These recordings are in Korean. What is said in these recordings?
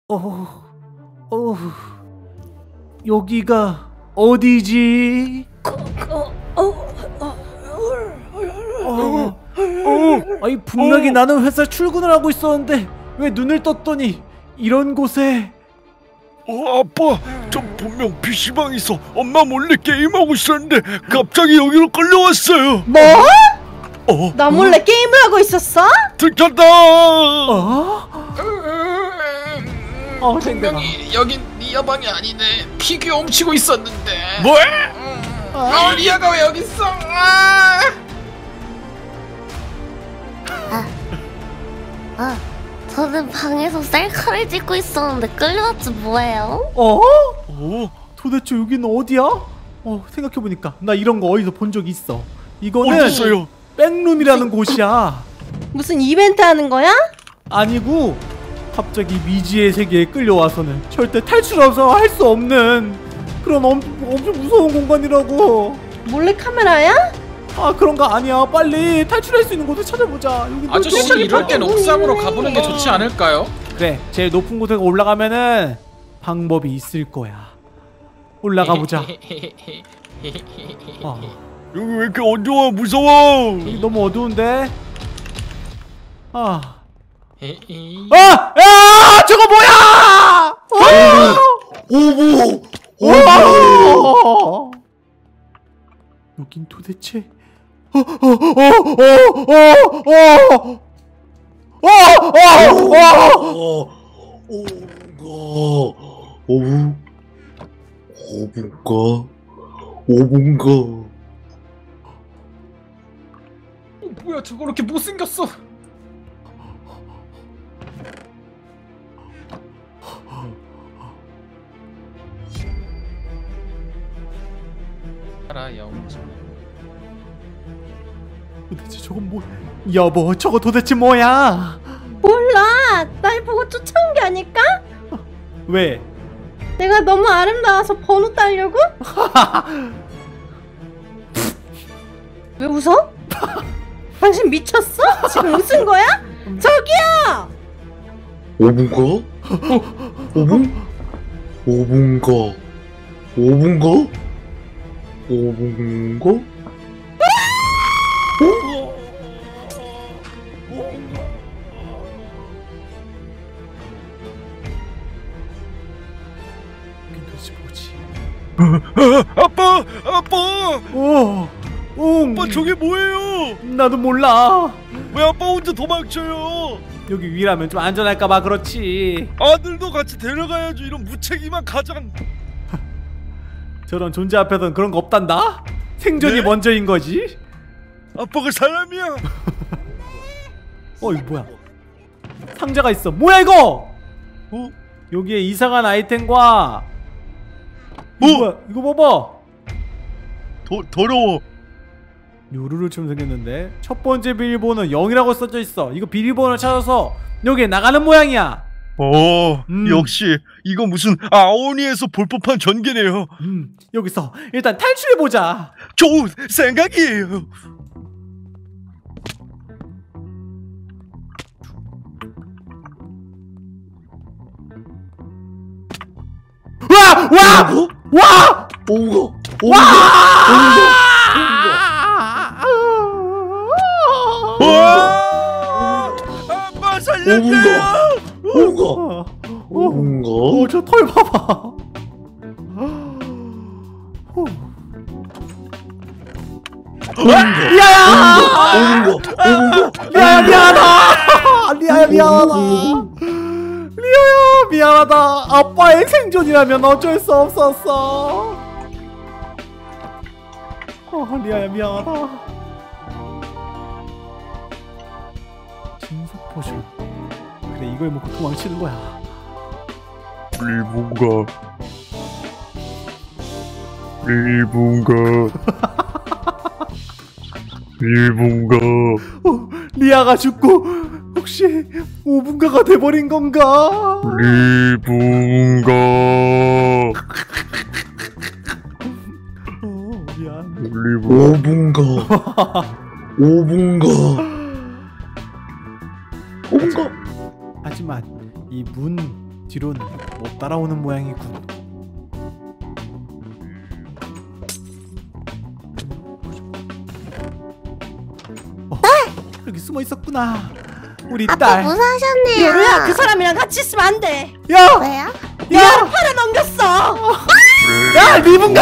어, 여기가 어디지? 아니 분명히 나는 회사 출근을 하고 있었는데 왜 눈을 떴더니 이런 곳에. 아빠, 저 분명 PC방에서 엄마 몰래 게임하고 있었는데 갑자기 여기로 끌려왔어요. 뭐? 나 몰래 게임을 하고 있었어? 들켰다. 분명히 여긴 리아 방이 아니네. 피규어 훔치고 있었는데. 뭐? 리아가 왜 여기 있어? 저는 방에서 셀카를 찍고 있었는데 끌려왔지 뭐예요? 도대체 여기는 어디야? 생각해보니까 나 이런 거 어디서 본 적 있어. 이거는 어딨어요? 백룸이라는 곳이야. 무슨 이벤트 하는 거야? 아니고 갑자기 미지의 세계에 끌려와서는 절대 탈출해서 할 수 없는 그런 엄청 무서운 공간이라고. 몰래 카메라야? 그런 거 아니야. 빨리 탈출할 수 있는 곳을 찾아보자. 여기 아저씨 이럴 땐 옥상으로 가보는 게 좋지 않을까요? 그래, 제일 높은 곳에 올라가면은 방법이 있을 거야. 올라가 보자. 여기 왜 이렇게 어두워? 무서워. 여기 너무 어두운데. 저거 뭐야? 여긴 도대체 뭐야, 저거 이렇게 못생겼어. 도대체 저건 뭐? 여보, 저거 도대체 뭐야? 몰라. 날 보고 쫓아온 게 아닐까? 왜? 내가 너무 아름다워서 번호 따려고? 왜 웃어? 당신 미쳤어? 지금 웃은 거야? 저기요! 5분가? 5분? 5분가? 5분가? 5분가? 도대체 뭐지? 아빠! 아빠 저게 뭐예요? 나도 몰라. 왜 아빠 혼자 도망쳐요? 여기 위라면 좀 안전할까봐 그렇지. 아들도 같이 데려가야지. 이런 무책임한 가장. 저런 존재 앞에서는 그런 거 없단다. 생존이 네? 먼저인 거지. 아빠가 사람이야. 이거 뭐야? 상자가 있어. 뭐야 이거? 여기에 이상한 아이템과 뭐야? 이거 봐봐. 더러워. 요루루처럼 생겼는데 첫 번째 비밀번호는 0이라고 써져 있어. 이거 비밀번호를 찾아서 여기에 나가는 모양이야. 역시 이거 무슨 아오니에서 볼 법한 전개네요. 여기서 일단 탈출해보자. 좋은 생각이에요. 와! 아빠 살려줘요. 저 털 봐봐. 리아야 미안하다. 아빠의 생존이라면 어쩔 수 없었어. 리아야 미안하다. 진석 포션. 그래, 이걸 먹고 도망치는 거야. 리아가 죽고 혹시 5분가가 돼버린 건가? 미안. 5분가. 하지만 이 문 뒤로는 못 따라오는 모양이군. 여기 숨어 있었구나. 우리 아빠 딸. 무사하셨네요. 요루야 그 사람이랑 같이 있으면 안 돼. 야, 왜요? 야, 팔아넘겼어. 야, 리븐가.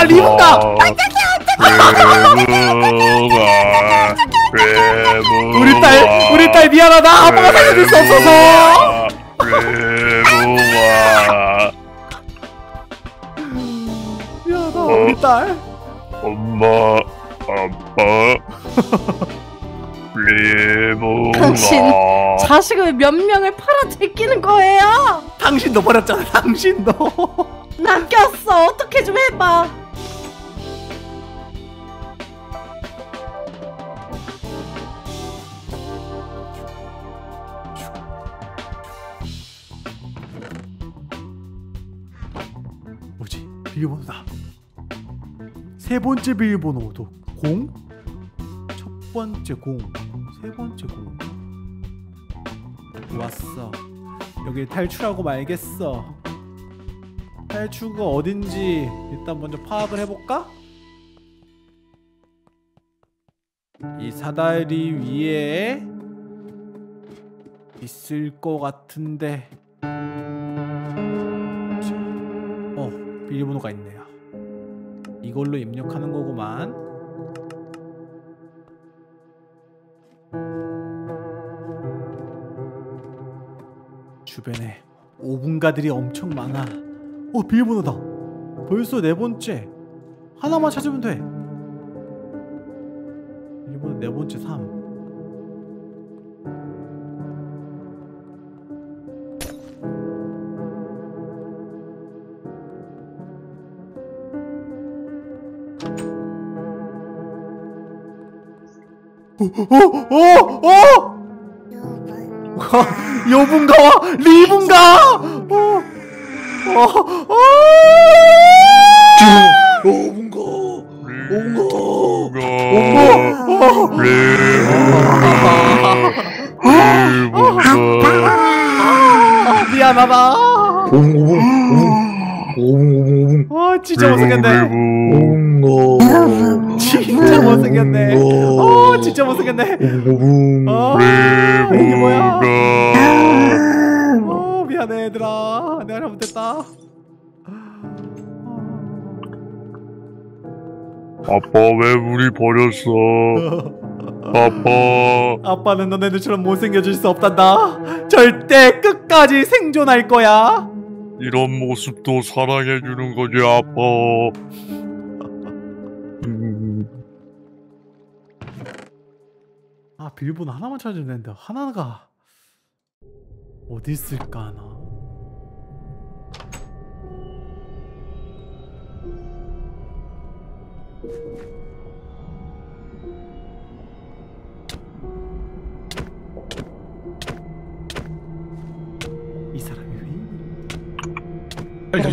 우리 딸 미안하다. 아빠가 살려줄 수 없어서. 미안하다, 우리 딸. 엄마, 아빠, 리브가. 당신 자식을 몇 명을 팔아 제끼는 거예요? 당신도 버렸잖아. 당신도. 낚였어. 어떻게 좀 해봐. 뭐지? 비밀번호다. 세 번째 비밀번호도 0? 첫 번째 0, 세 번째 0. 왔어. 여길 탈출하고 말겠어. 탈출구가 어딘지 일단 먼저 파악을 해볼까? 이 사다리 위에 있을 것 같은데. 비밀번호가 있네요. 이걸로 입력하는 거구만. 주변에 오분가들이 엄청 많아. 비밀번호다. 벌써 네 번째. 하나만 찾으면 돼. 비밀번호 네 번째 3. 여분가와 리분가. 미안하다. 진짜 못생겼네. 진짜 못생겼네. 진짜 못생겼네. 이게 뭐야? 미안해 얘들아. 내가 잘못했다. 아빠 왜 우리 버렸어? 아빠는 너네들처럼 못생겨질 수 없단다. 절대 끝까지 생존할 거야. 이런 모습도 사랑해주는 거지 아빠. 비밀번호 하나만 찾으면 되는데 하나가 어디 있을까 하나. 이 사람이 왜?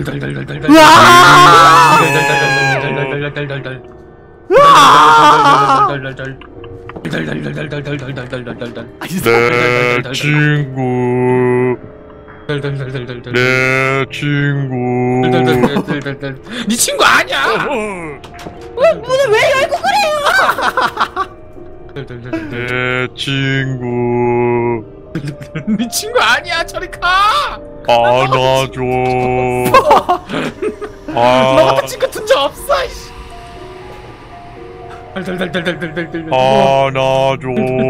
내 친구. 내 친구. 네 친구 아니야. 문을 왜 열고 그래요? 내 친구. 네 친구 아니야. 저리 가. 안아줘. 너 같은 친구 둔 적 없어. 안아줘.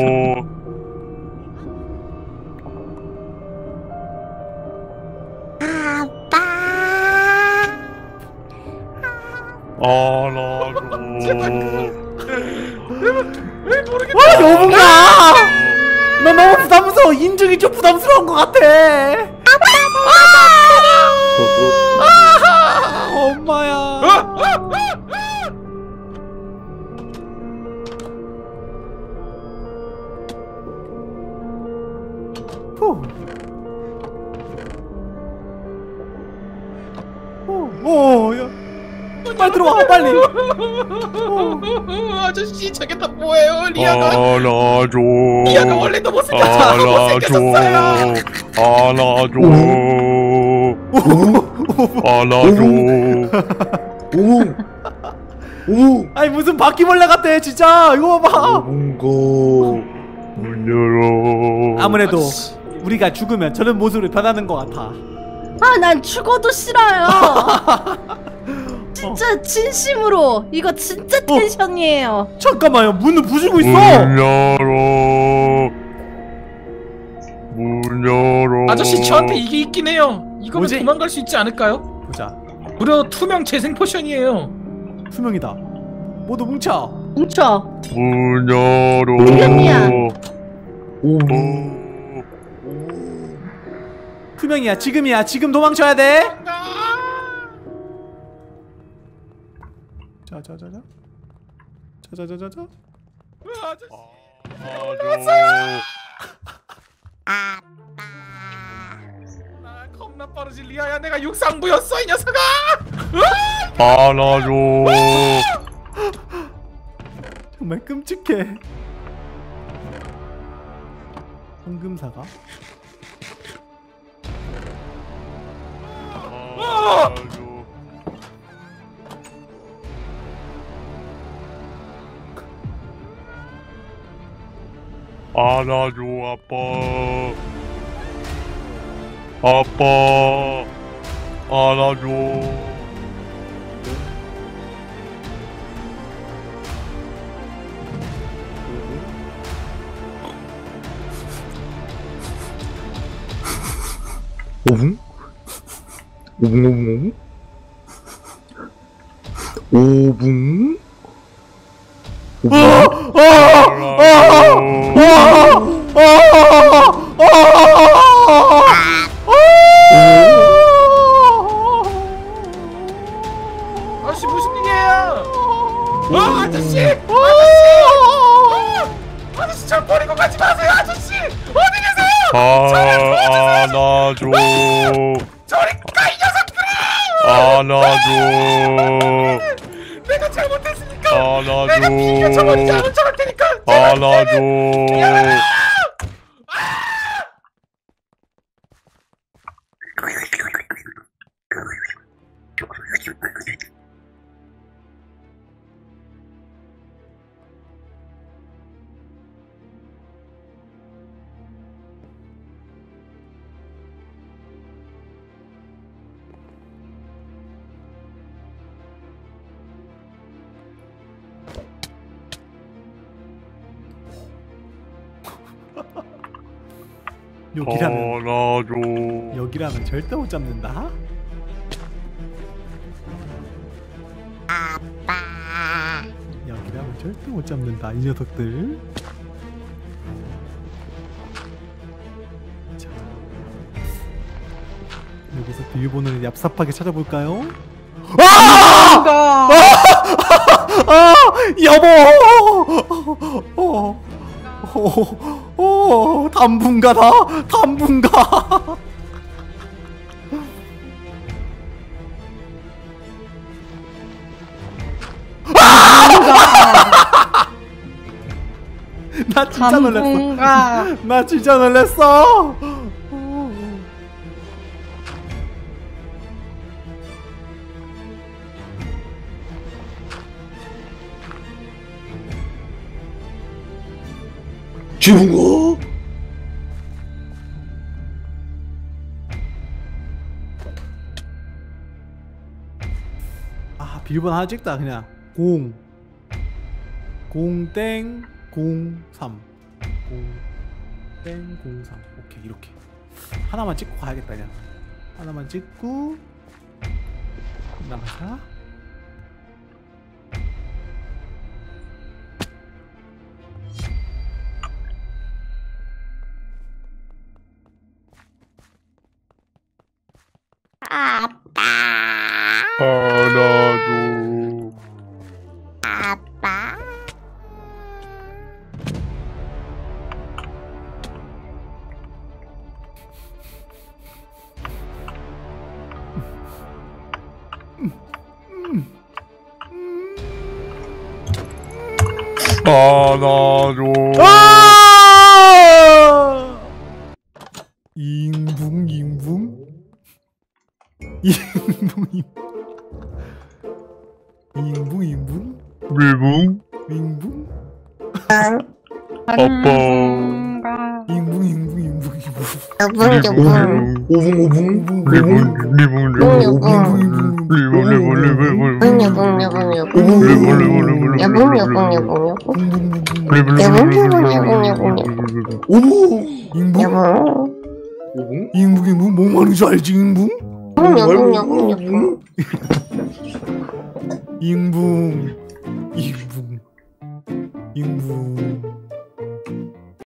여분가! 너 너무 부담스러워. 인중이 좀 부담스러운 것 같아. 엄마야. 넌 빨리 들어와 빨리. 아저씨 저게 다 뭐예요? 리아가 안아줘. 리아가 원래도 못생겼어요. 안아줘. 안아줘. 오붕 오붕 아니 무슨 바퀴벌레 같아 진짜. 이거 봐봐. 오붕거 문 열어. 아무래도 우리가 죽으면 저런 모습으로 변하는 것 같아. 아, 난 죽어도 싫어요. 진짜 진심으로 이거 진짜 텐션이에요. 잠깐만요. 문을 부수고 있어. 문 열어. 문 열어. 아저씨 저한테 이게 있긴 해요. 이거면 뭐지? 도망갈 수 있지 않을까요? 보자. 무려 투명 재생 포션이에요. 투명이다. 모두 뭉쳐. 뭉쳐. 문 열어. 지금이야. 오붕 투명이야. 지금이야. 지금 도망쳐야 돼. 자자자자. 자자자자자. 아, 겁나 빠르지 리아야. 내가 육상부였어 이 녀석아. 안아줘. 정말 끔찍해. 황금사가. 안아줘. 안아줘 아빠. 아빠 안아줘. 오붕 오붕 오붕 아저씨 무슨 일이에요? 아저씨! 아저씨 저 버리고 가지 마세요 아저씨! 어디 계세요? 안아줘. 저리 가 이 녀석들아! 안아줘. 내가 잘못했으니까 안아줘. 내가 피가 저버리지 않은 척할 테니까 안아줘. 안아줘. 여기라면 절대 못 잡는다. 여기라면 절대 못 잡는다 이 녀석들. 자, 여기서 비밀번호를 얍삽하게 찾아볼까요? 뭔가 아 여보. 당분가다. 당분가. 나 진짜 놀랐어. 당분가. 나 진짜 놀랐어. 지붕아 아 비밀번호 하나 찍다 그냥 0땡 03 0땡 03 오케이 이렇게 하나만 찍고 가야겠다 그냥 하나만 찍고 나가자. 안아줘. 아빠. 안아줘. 잉붕 잉붕 잉붕 잉붕 밀붕. 잉붕 아빠. 잉붕 잉붕 잉붕 오붕 오붕 리붕 리붕 오붕 잉붕 오붕 잉붕 뭐 하는 줄 알지 잉붕 오붕 잉붕 잉붕 잉붕